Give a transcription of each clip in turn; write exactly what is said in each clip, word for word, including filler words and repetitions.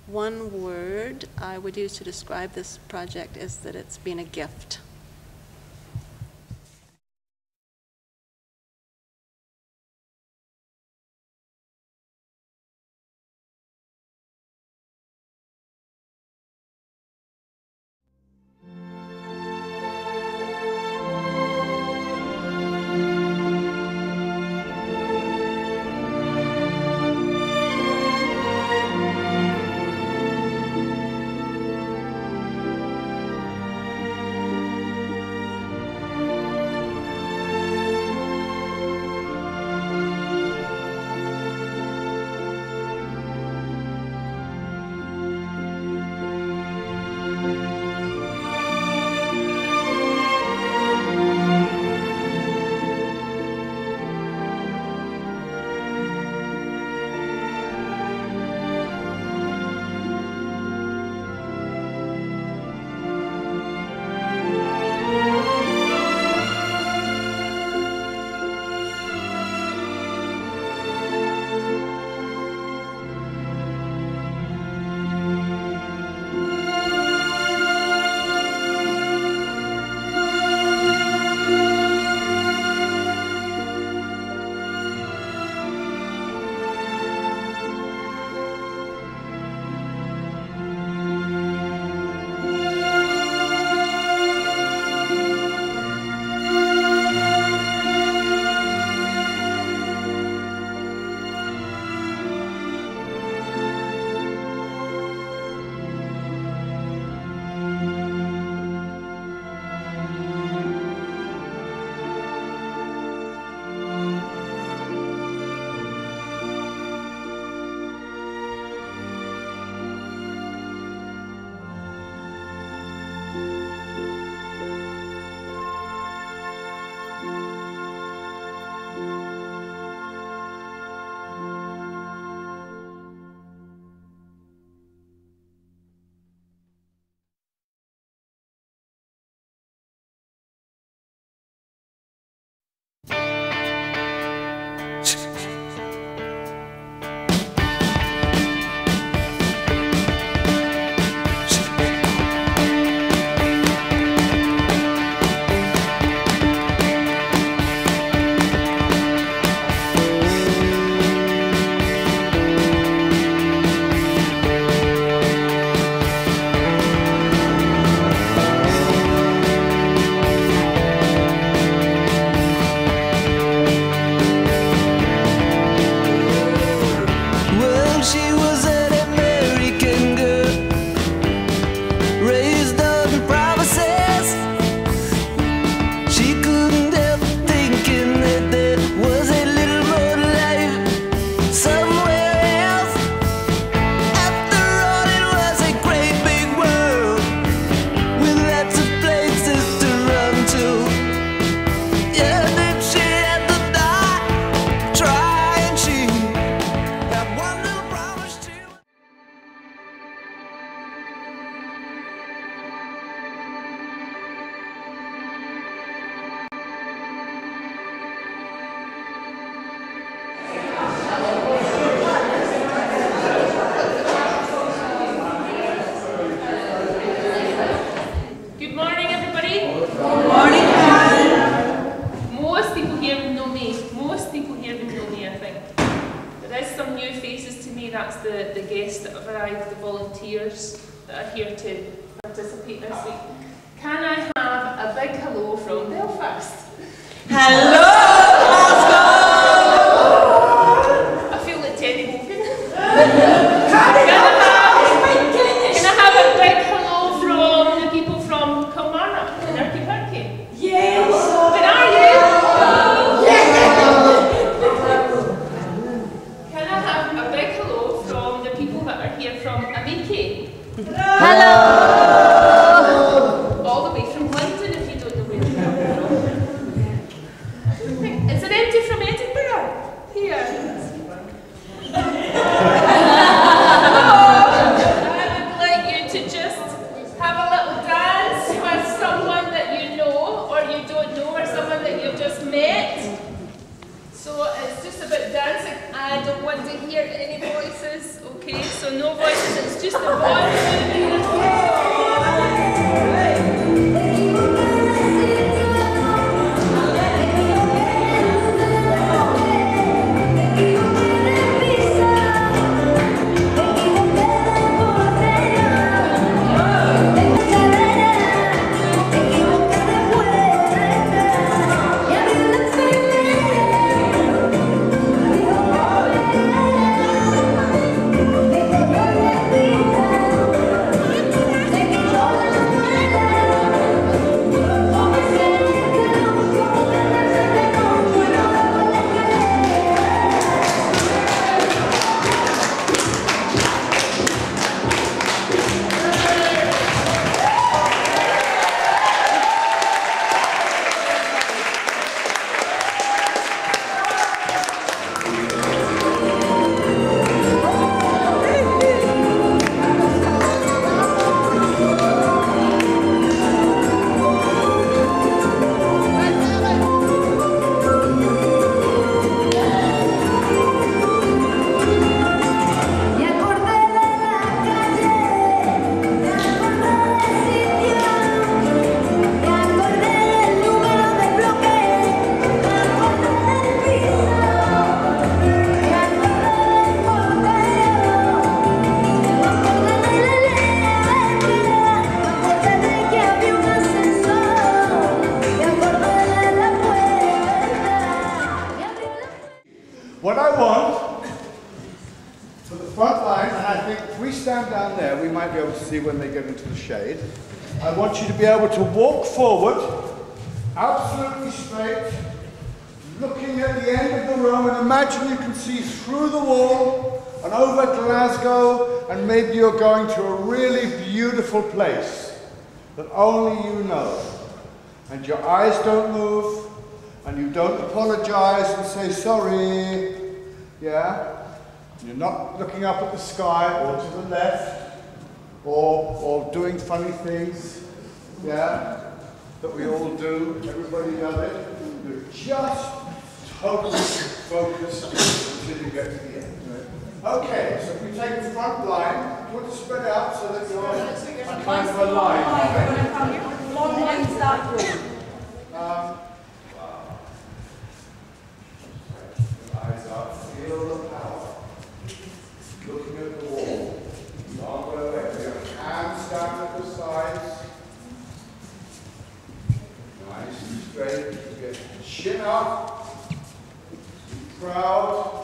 one word I would use to describe this project is that it's been a gift. That's the, the guests that have arrived, the volunteers that are here to participate this week. Can I have a big hello from Belfast? Hello, Glasgow! I feel like Teddy Hogan. Can I have, can I have a big hello from the people from Kilmarnock and Erky Perky? Yes! Where are you? Can I have a big hello from the people that are here from Amiki? Hello! All the way from London, if you don't know where they are from. just the one. What I want for the front line, and I think if we stand down there, we might be able to see when they get into the shade. I want you to be able to walk forward, absolutely straight, looking at the end of the room, and imagine you can see through the wall and over Glasgow, and maybe you're going to a really beautiful place that only you know. And your eyes don't move, and you don't apologize and say sorry, yeah? You're not looking up at the sky or to the left, or, or doing funny things, yeah? That we all do, everybody does it. You're just totally focused until you get to the end. Okay, so if we take the front line, you want to spread out so that you're a kind of a line, right? Long lines that way. Um, eyes up, feel the power. Looking at the wall. Long way away. Your hands down at the sides. Nice and straight. Get the chin up. Be proud.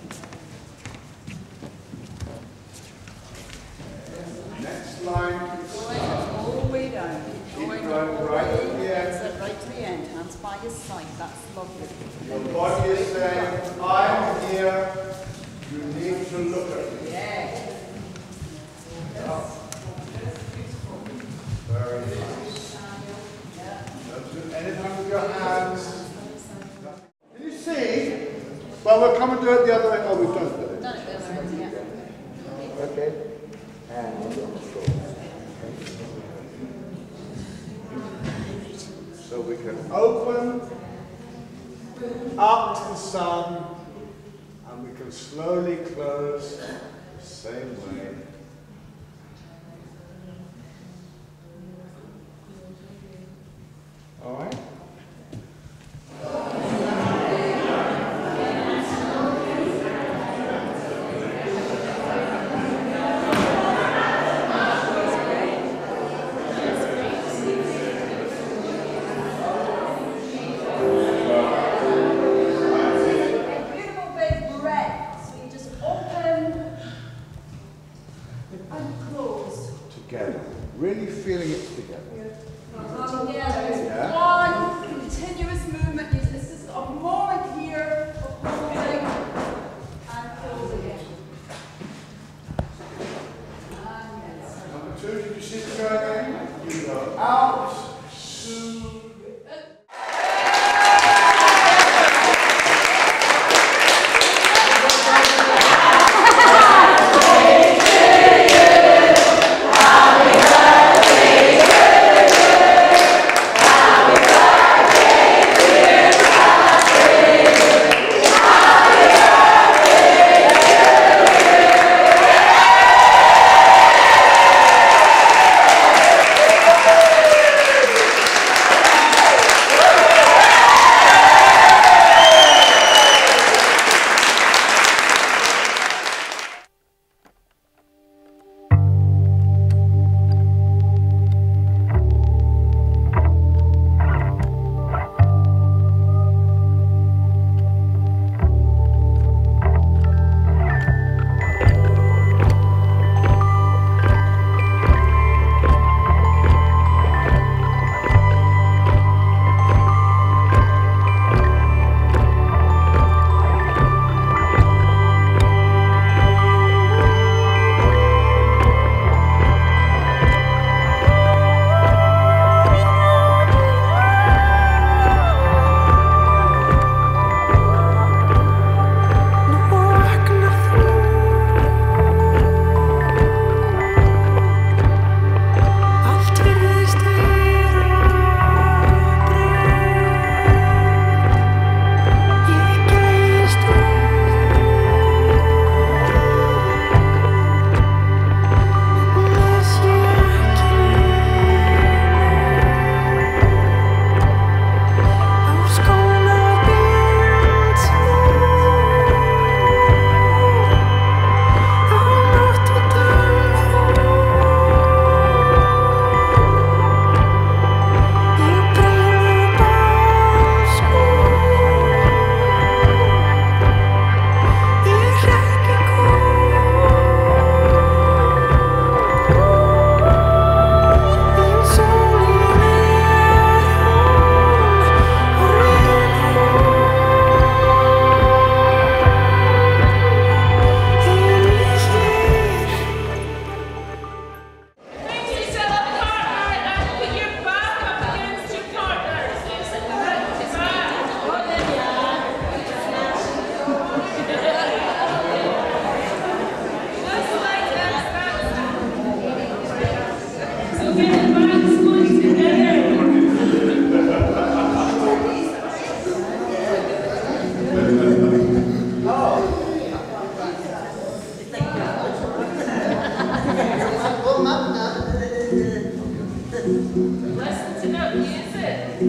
Next line. All the way down. Keep going right at the end. Right to the end. Hands by your side. That's lovely. Your body is saying, I'm here, you need to look at me. Yeah. Yeah. Very nice. Don't do anything with your hands. Can you see? Well, we'll come and do it the other way. Oh, we've done it. Done it the other end, yeah. Okay. And on the floor. So we can open up to the sun, and we can slowly close the same way. All right?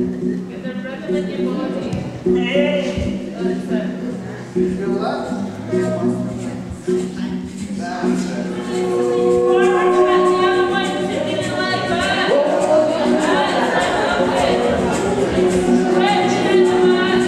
Get the rhythm in your body. That's it. Feel that? That's it. Forward to the other one, taking it like that. Stretch it into that.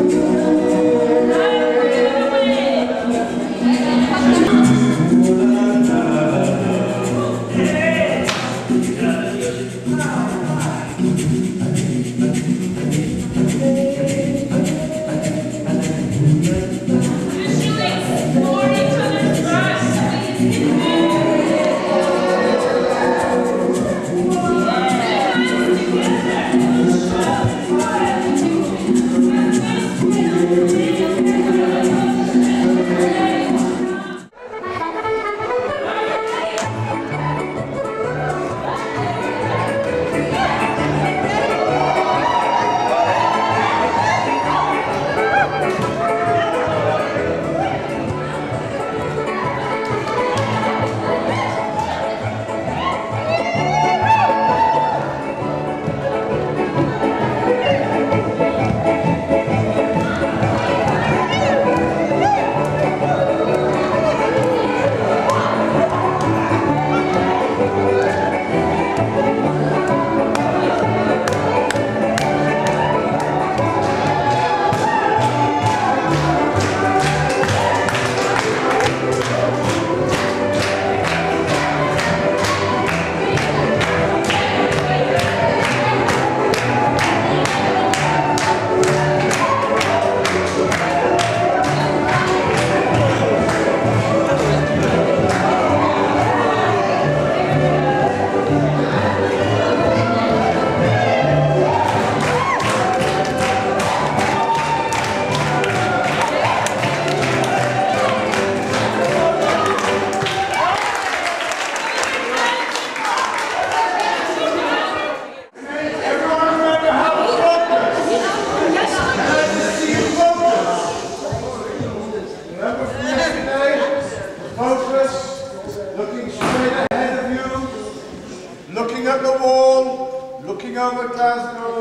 Looking at the wall, looking over Glasgow,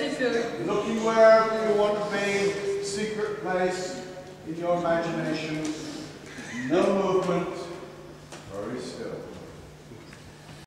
looking wherever you want to be, secret place in your imagination, no movement, very still.